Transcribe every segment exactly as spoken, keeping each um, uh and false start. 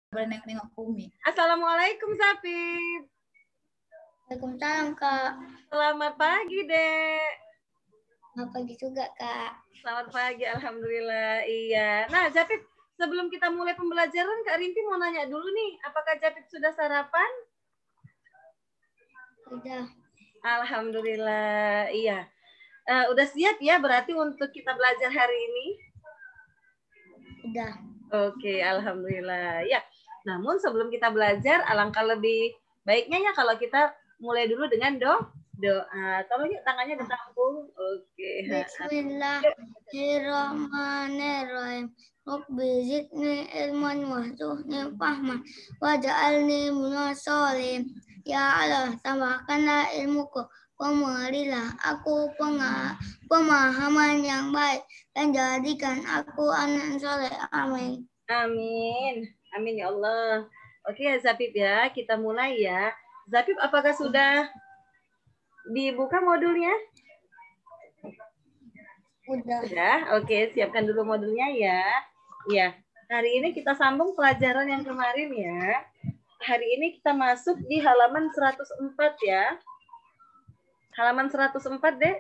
Nengok Umi. Assalamualaikum Sapip. Waalaikumsalam Kak. Selamat pagi Dek. Selamat pagi juga Kak. Selamat pagi, alhamdulillah. Iya. Nah Sapip, sebelum kita mulai pembelajaran, Kak Rinti mau nanya dulu nih, apakah Sapip sudah sarapan? Sudah. Alhamdulillah. Iya. Uh, udah siap ya berarti untuk kita belajar hari ini? Sudah. Oke, alhamdulillah. Ya. Namun sebelum kita belajar, alangkah lebih baiknya ya kalau kita mulai dulu dengan do doa. Tolong yuk tangannya ditampung. Oke. Bismillahirrahmanirrahim. Rabbi zidni ilman warzuqni fahman waj'alni minas sholihin. Ya Allah, tambahkanlah ilmuku, pemberilah aku pemahaman yang baik dan jadikan aku anak soleh. Amin. Amin. Amin ya Allah. Oke ya Zapip ya, kita mulai ya. Zapip, apakah sudah dibuka modulnya? Udah. Udah, oke, siapkan dulu modulnya ya. Ya, hari ini kita sambung pelajaran yang kemarin ya. Hari ini kita masuk di halaman seratus empat ya. Halaman seratus empat, Dek.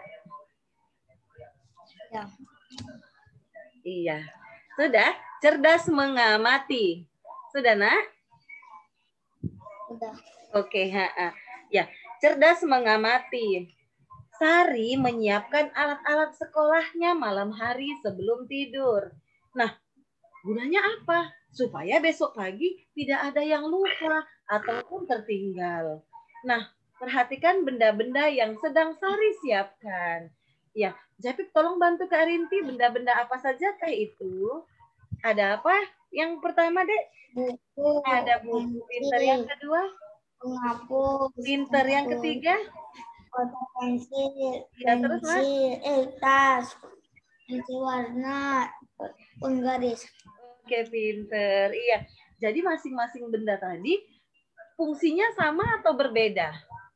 Ya. Iya. Sudah, cerdas mengamati. Sudah, Nak? Sudah. Oke, ha, ha. Ya, cerdas mengamati. Sari menyiapkan alat-alat sekolahnya malam hari sebelum tidur. Nah, gunanya apa? Supaya besok pagi tidak ada yang lupa ataupun tertinggal. Nah, perhatikan benda-benda yang sedang Sari siapkan. Ya, Japip tolong bantu Kak Rinti, benda-benda apa saja kah itu? Ada apa? Yang pertama, Dek? Buku. Ada buku. Pinter yang kedua? Penghapus. Pinter yang ketiga? Kotak pensil. Ya, terus, Mas? Pensil. Eh, tas. Pensil warna. Penggaris. Oke, pinter. Iya. Jadi masing-masing benda tadi fungsinya sama atau berbeda?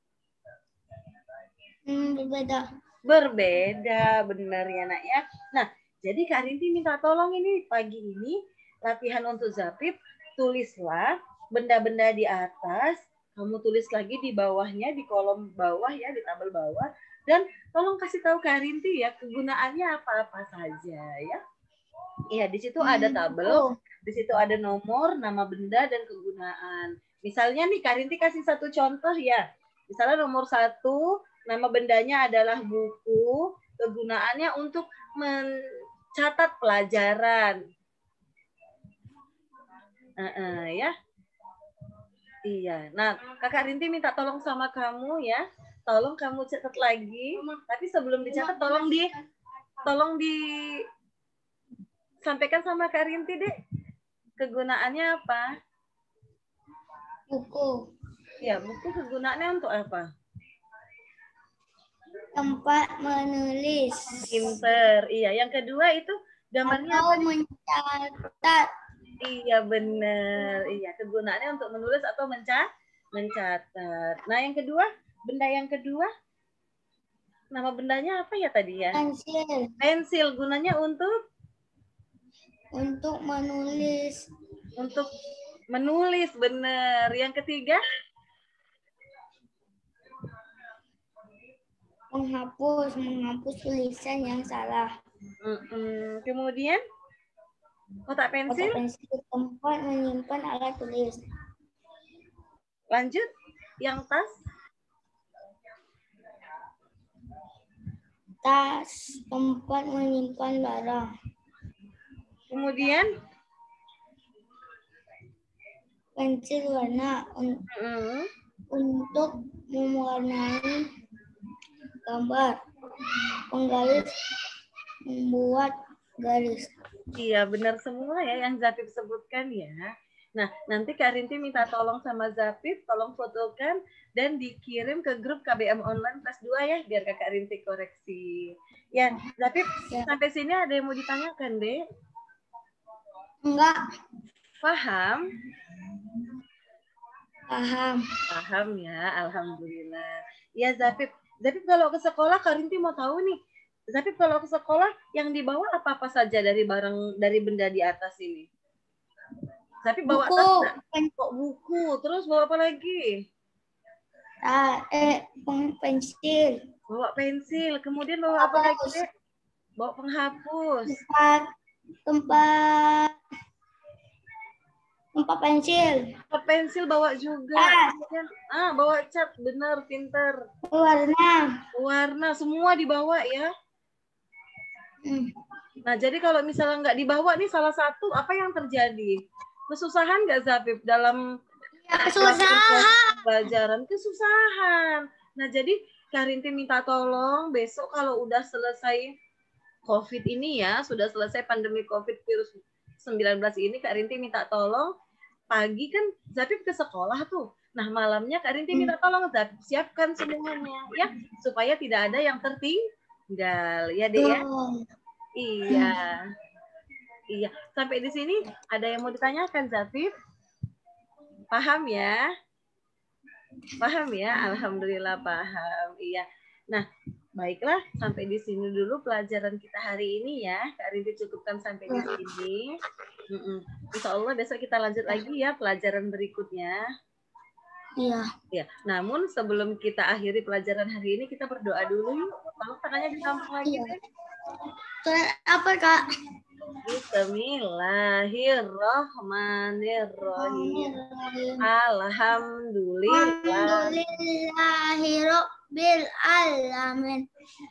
Hmm, berbeda. Berbeda, benar ya Nak ya. Nah, jadi Kak Rinti minta tolong ini pagi ini latihan untuk Zapip, tulislah benda-benda di atas, kamu tulis lagi di bawahnya, di kolom bawah ya, di tabel bawah, dan tolong kasih tahu Kak Rinti ya kegunaannya apa-apa saja ya. Iya, di situ ada tabel, Oh. di situ ada nomor, nama benda dan kegunaan. Misalnya nih Kak Rinti kasih satu contoh ya. Misalnya nomor satu, nama bendanya adalah buku, kegunaannya untuk mencatat pelajaran. Uh -uh, ya. Iya. Nah, Kakak Rinti minta tolong sama kamu ya. Tolong kamu catat lagi. Tapi sebelum dicatat tolong di tolong di sampaikan sama Kak Rinti, Dek. Kegunaannya apa? Buku. Ya, buku kegunaannya untuk apa? Tempat menulis. Pinter. Iya, yang kedua itu gambarnya Atau apa? mencatat. Iya, benar. Iya, kegunaannya untuk menulis atau mencat mencatat. Nah, yang kedua, benda yang kedua, nama bendanya apa ya tadi ya? Pensil. Pensil. Gunanya untuk? Untuk menulis. Untuk menulis, benar. Yang ketiga? Menghapus, menghapus tulisan yang salah. Mm-mm. Kemudian kotak pensil. Kotak pensil tempat menyimpan alat tulis. Lanjut, yang tas. Tas tempat menyimpan barang. Kemudian pensil warna un mm-mm. untuk mewarnai gambar. Penggaris membuat garis. Iya, benar semua ya yang Zapip sebutkan ya. Nah, nanti Kak Rinti minta tolong sama Zapip, tolong fotokan dan dikirim ke grup K B M Online kelas dua ya, biar Kak Rinti koreksi. Ya, Zapip, Ya. sampai sini ada yang mau ditanyakan, Dek? Enggak. Paham? Paham. Paham ya, alhamdulillah. Ya, Zapip, Zapip kalau ke sekolah, Kak Rinti mau tahu nih, Zapip kalau ke sekolah yang dibawa apa-apa saja dari barang, dari benda di atas ini? Zapip bawa Buku. tas nggak? Terus bawa apa lagi? Ah, eh, pensil. Bawa pensil. Kemudian bawa apa lagi, Dek? Bawa penghapus. Tempat, tempat, tempat pensil. Tempat pensil bawa juga. Ah. Kemudian, ah, bawa cat. Benar, pinter. Warna. Warna, semua dibawa ya. Hmm. Nah, jadi kalau misalnya nggak dibawa nih salah satu, apa yang terjadi? Kesusahan nggak, Zafif, dalam Ya, kesusahan. pelajaran? Kesusahan. Nah, jadi Kak Rinti minta tolong besok kalau udah selesai COVID ini ya, sudah selesai pandemi COVID virus sembilan belas ini, Kak Rinti minta tolong, pagi kan Zafif ke sekolah tuh. Nah, malamnya Kak Rinti minta tolong Zafif siapkan semuanya ya, supaya tidak ada yang tertinggal. Ya, Dek ya? Iya. Iya. Sampai di sini ada yang mau ditanyakan, Zafif? Paham ya? Paham ya? Alhamdulillah paham. Iya. Nah, baiklah, sampai di sini dulu pelajaran kita hari ini ya. Kak Rinti cukupkan sampai di sini. Mm-mm. Insya Allah besok kita lanjut lagi ya pelajaran berikutnya. Iya. Ya. Namun sebelum kita akhiri pelajaran hari ini, kita berdoa dulu yuk. Tolong tangannya ditampung lagi. Iya. Surat apa, Kak? Bismillahirrahmanirrahim. Alhamdulillah. Alhamdulillahirabbil alamin.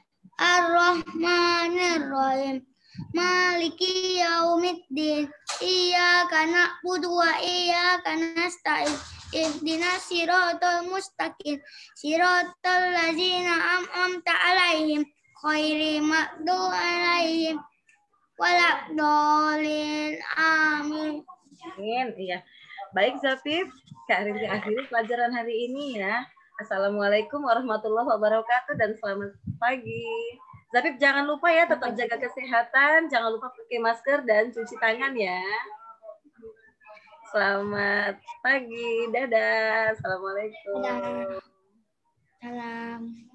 Ar-Rahmanir-Rahim. Maliki yaumiddin. Iyyaka na'budu wa iyyaka nasta'in. Ihdinas siratal mustaqim. Siratal ladzina an'amta 'alaihim ghairil maghdubi 'alaihim waladdallin. Amin. Amin. Iya. Baik, Zafif. Kak Rinti akhiri pelajaran hari ini ya. Assalamualaikum warahmatullahi wabarakatuh dan selamat pagi. Zafif jangan lupa ya tetap jaga kesehatan, jangan lupa pakai masker dan cuci tangan ya. Selamat pagi. Dadah. Assalamualaikum. Salam.